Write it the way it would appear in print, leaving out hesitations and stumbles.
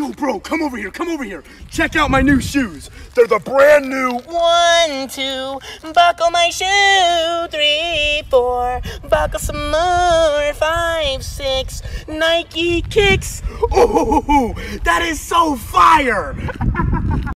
Yo, bro, come over here, come over here. Check out my new shoes. They're the brand new 1, 2, buckle my shoe. 3, 4, buckle some more. 5, 6, Nike kicks. Oh, that is so fire.